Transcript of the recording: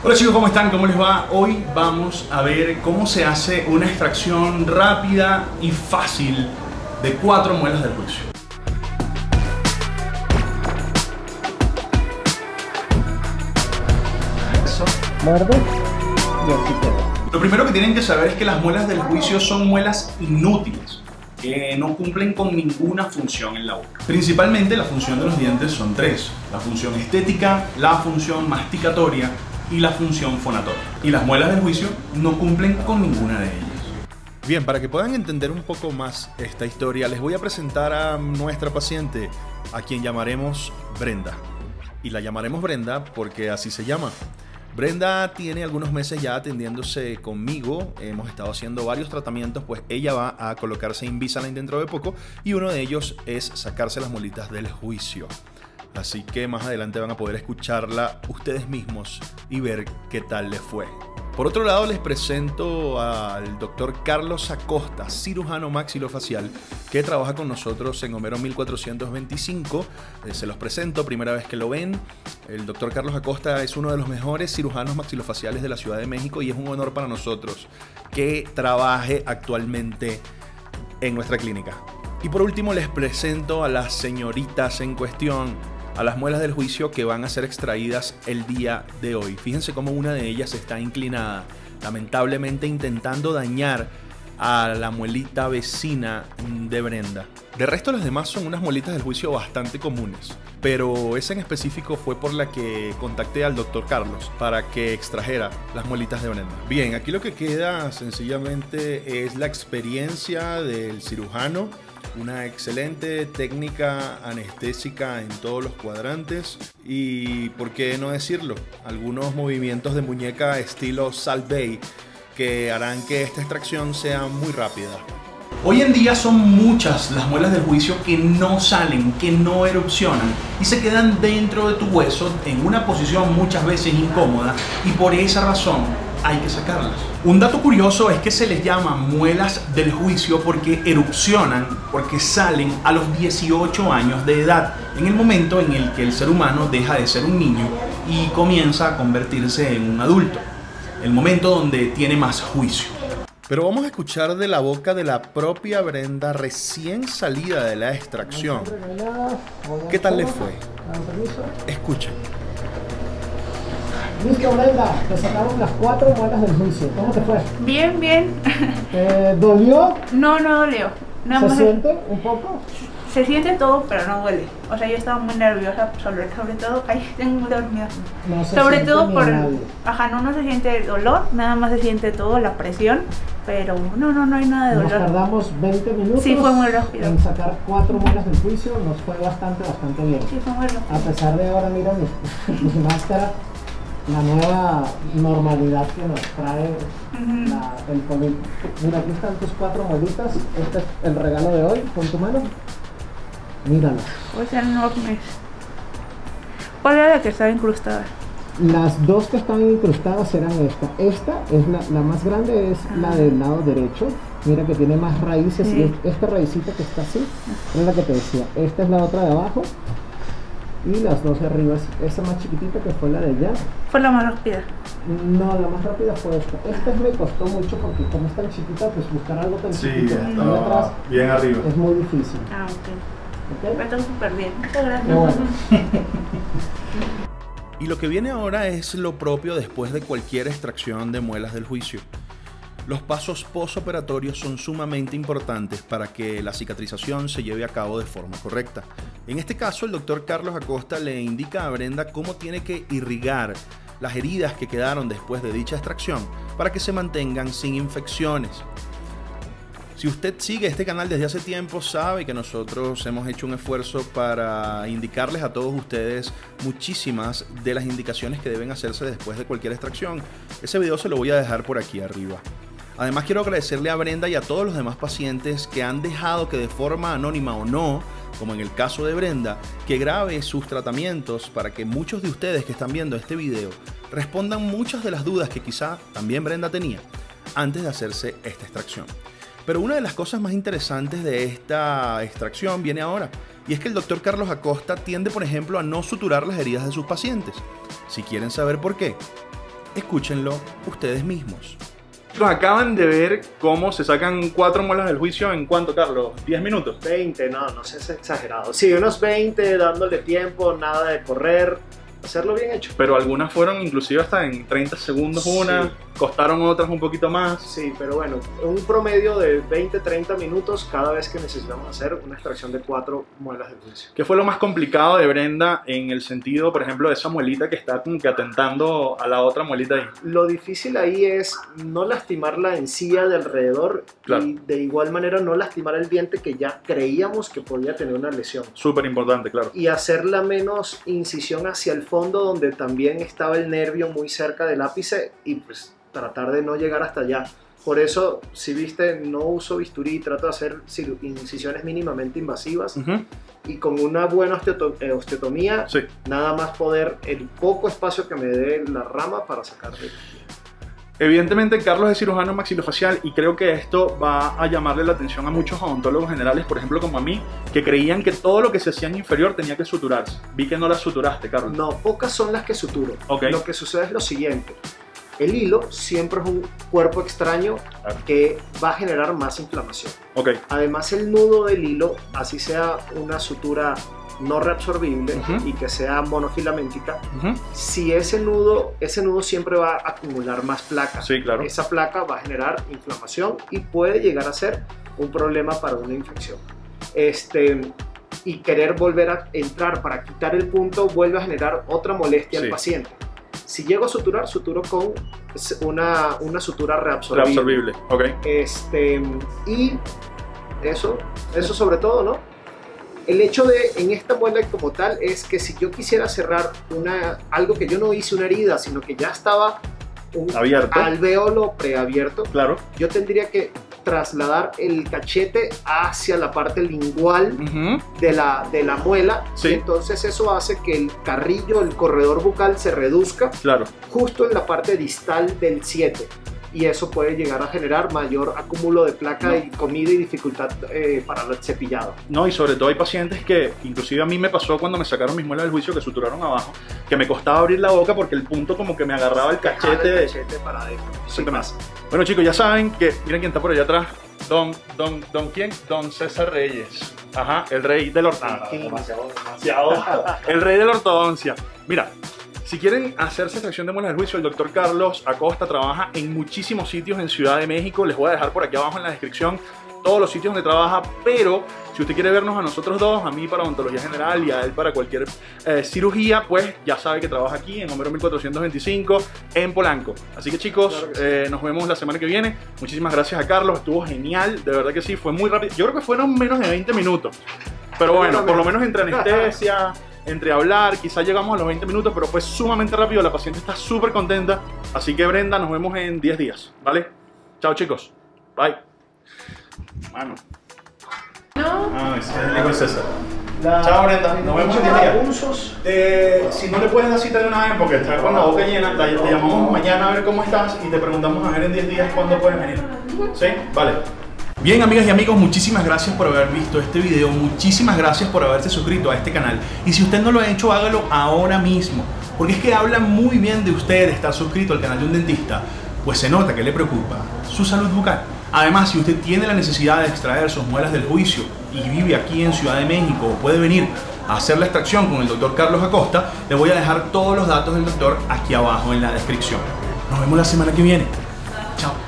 Hola chicos, ¿cómo están? ¿Cómo les va? Hoy vamos a ver cómo se hace una extracción rápida y fácil de 4 muelas del juicio. Eso, muerde y así queda. Lo primero que tienen que saber es que las muelas del juicio son muelas inútiles, que no cumplen con ninguna función en la boca. Principalmente la función de los dientes son 3: la función estética, la función masticatoria y la función fonatoria. Y las muelas del juicio no cumplen con ninguna de ellas. Bien, para que puedan entender un poco más esta historia, les voy a presentar a nuestra paciente, a quien llamaremos Brenda. Y la llamaremos Brenda porque así se llama. Brenda tiene algunos meses ya atendiéndose conmigo. Hemos estado haciendo varios tratamientos, pues ella va a colocarse Invisalign dentro de poco y uno de ellos es sacarse las muelitas del juicio. Así que más adelante van a poder escucharla ustedes mismos y ver qué tal les fue. Por otro lado, les presento al doctor Carlos Acosta, cirujano maxilofacial, que trabaja con nosotros en Homero 1425. Se los presento, primera vez que lo ven. El doctor Carlos Acosta es uno de los mejores cirujanos maxilofaciales de la Ciudad de México y es un honor para nosotros que trabaje actualmente en nuestra clínica. Y por último, les presento a las señoritas en cuestión, a las muelas del juicio que van a ser extraídas el día de hoy. Fíjense cómo una de ellas está inclinada, lamentablemente intentando dañar a la muelita vecina de Brenda. De resto, las demás son unas muelitas del juicio bastante comunes, pero esa en específico fue por la que contacté al doctor Carlos para que extrajera las muelitas de Brenda. Bien, aquí lo que queda sencillamente es la experiencia del cirujano. Una excelente técnica anestésica en todos los cuadrantes y, ¿por qué no decirlo?, algunos movimientos de muñeca estilo Salt Bae que harán que esta extracción sea muy rápida. Hoy en día son muchas las muelas del juicio que no salen, que no erupcionan y se quedan dentro de tu hueso en una posición muchas veces incómoda y por esa razón hay que sacarlas. Un dato curioso es que se les llama muelas del juicio porque erupcionan, porque salen a los 18 años de edad, en el momento en el que el ser humano deja de ser un niño y comienza a convertirse en un adulto, el momento donde tiene más juicio. Pero vamos a escuchar de la boca de la propia Brenda recién salida de la extracción. ¿Qué tal le fue? Escuchen. Listo, Brenda, te sacaron las 4 muelas del juicio. ¿Cómo te fue? Bien, bien. ¿Dolió? No, no dolió. ¿Se siente un poco? Se siente todo, pero no duele. O sea, yo estaba muy nerviosa, sobre todo, ay, tengo muy dormida. No se sobre siente todo ni por, nadie. ajá, no se siente dolor, nada más se siente todo, la presión, pero no hay nada de dolor. Nos tardamos 20 minutos Sí, fue muy rápido. en sacar 4 muelas del juicio, nos fue bastante bien. Sí, fue muy rápido. A pesar de ahora, mira mi máscara, la nueva normalidad que nos trae el COVID. Mira, aquí están tus 4 muelitas. Este es el regalo de hoy. Con tu mano, míralas. Pues enormes. ¿Cuál era la que estaba incrustada? Las 2 que están incrustadas eran esta. Esta es la más grande, es la del lado derecho. Mira que tiene más raíces. Sí. Y esta raícita que está así es la que te decía. Esta es la otra de abajo. Y las 2 de arriba, esa más chiquitita que fue la de allá. Fue la más rápida. No, la más rápida fue esta. Esta me costó mucho porque como es tan chiquita, pues buscar algo tan chiquito ahí atrás bien arriba. es muy difícil. Ah, ok. ¿Okay? Está súper bien. Muchas gracias. Bueno. Y lo que viene ahora es lo propio después de cualquier extracción de muelas del juicio. Los pasos postoperatorios son sumamente importantes para que la cicatrización se lleve a cabo de forma correcta. En este caso, el doctor Carlos Acosta le indica a Brenda cómo tiene que irrigar las heridas que quedaron después de dicha extracción para que se mantengan sin infecciones. Si usted sigue este canal desde hace tiempo, sabe que nosotros hemos hecho un esfuerzo para indicarles a todos ustedes muchísimas de las indicaciones que deben hacerse después de cualquier extracción. Ese video se lo voy a dejar por aquí arriba. Además, quiero agradecerle a Brenda y a todos los demás pacientes que han dejado que de forma anónima o no, como en el caso de Brenda, que grabe sus tratamientos para que muchos de ustedes que están viendo este video respondan muchas de las dudas que quizá también Brenda tenía antes de hacerse esta extracción. Pero una de las cosas más interesantes de esta extracción viene ahora, y es que el doctor Carlos Acosta tiende, por ejemplo, a no suturar las heridas de sus pacientes. Si quieren saber por qué, escúchenlo ustedes mismos. Acaban de ver cómo se sacan 4 muelas del juicio en ¿cuánto, Carlos? ¿10 minutos? 20, no seas exagerado. Sí, unos 20, dándole tiempo, nada de correr, hacerlo bien hecho. Pero algunas fueron inclusive hasta en 30 segundos una, sí. Costaron otras un poquito más. Sí, pero bueno, un promedio de 20-30 minutos cada vez que necesitamos hacer una extracción de 4 muelas del juicio. ¿Qué fue lo más complicado de Brenda en el sentido, por ejemplo, de esa muelita que está como que atentando a la otra muelita ahí? Lo difícil ahí es no lastimar la encía de alrededor, claro. Y de igual manera no lastimar el diente que ya creíamos que podía tener una lesión. Súper importante, claro. Y hacer la menos incisión hacia el fondo, donde también estaba el nervio muy cerca del ápice, y pues tratar de no llegar hasta allá. Por eso, si viste, no uso bisturí, trato de hacer incisiones mínimamente invasivas, y con una buena osteotomía, sí. Nada más poder, el poco espacio que me dé la rama para sacarle. Evidentemente, Carlos es cirujano maxilofacial y creo que esto va a llamarle la atención a muchos odontólogos generales, por ejemplo como a mí, que creían que todo lo que se hacía en inferior tenía que suturarse. Vi que no la suturaste, Carlos. No, pocas son las que suturo. Okay. Lo que sucede es lo siguiente. El hilo siempre es un cuerpo extraño que va a generar más inflamación. Okay. Además, el nudo del hilo, así sea una sutura no reabsorbible y que sea monofilamentica, si ese nudo siempre va a acumular más placa. Sí, claro. Esa placa va a generar inflamación y puede llegar a ser un problema para una infección. Y querer volver a entrar para quitar el punto vuelve a generar otra molestia al paciente. Si llego a suturar, suturo con una sutura reabsorbible. Okay. Y eso sobre todo, ¿no? El hecho de, en esta muela como tal, es que si yo quisiera cerrar algo que yo no hice una herida, sino que ya estaba un alvéolo preabierto, claro. Yo tendría que trasladar el cachete hacia la parte lingual de la muela, sí. Entonces eso hace que el carrillo, el corredor bucal se reduzca, claro. Justo en la parte distal del 7. Y eso puede llegar a generar mayor acúmulo de placa y comida y dificultad para el cepillado. No, y sobre todo hay pacientes que, inclusive a mí me pasó cuando me sacaron mis muelas del juicio, que suturaron abajo, que me costaba abrir la boca porque el punto como que me agarraba el cachete. El cachete para adentro. Sí, más. Bueno, chicos, ya saben que, miren quién está por allá atrás. ¿Quién? Don César Reyes. Ajá, el rey de la ortodoncia. Demasiado. El rey de la ortodoncia. Mira, si quieren hacerse extracción de muelas del juicio, el doctor Carlos Acosta trabaja en muchísimos sitios en Ciudad de México. Les voy a dejar por aquí abajo en la descripción todos los sitios donde trabaja, pero si usted quiere vernos a nosotros dos, a mí para odontología general y a él para cualquier cirugía, pues ya sabe que trabaja aquí en Homero 1425 en Polanco. Así que chicos, claro que sí. Nos vemos la semana que viene. Muchísimas gracias a Carlos, estuvo genial, de verdad que sí, fue muy rápido. Yo creo que fueron menos de 20 minutos, pero bueno, por lo menos entre anestesia, entre hablar, quizás llegamos a los 20 minutos, pero fue sumamente rápido, la paciente está súper contenta. Así que Brenda, nos vemos en 10 días, ¿vale? Chao chicos, bye. Mano. No. Ese es el hijo de César. Chao Brenda, nos vemos en 10 días. Si no le puedes dar cita de una vez porque está con la boca llena, te llamamos mañana a ver cómo estás y te preguntamos a ver en 10 días cuándo puedes venir. ¿Sí? Vale. Bien, amigas y amigos, muchísimas gracias por haber visto este video, muchísimas gracias por haberse suscrito a este canal. Y si usted no lo ha hecho, hágalo ahora mismo, porque es que habla muy bien de usted estar suscrito al canal de un dentista, pues se nota que le preocupa su salud bucal. Además, si usted tiene la necesidad de extraer sus muelas del juicio y vive aquí en Ciudad de México o puede venir a hacer la extracción con el doctor Carlos Acosta, le voy a dejar todos los datos del doctor aquí abajo en la descripción. Nos vemos la semana que viene. Chao.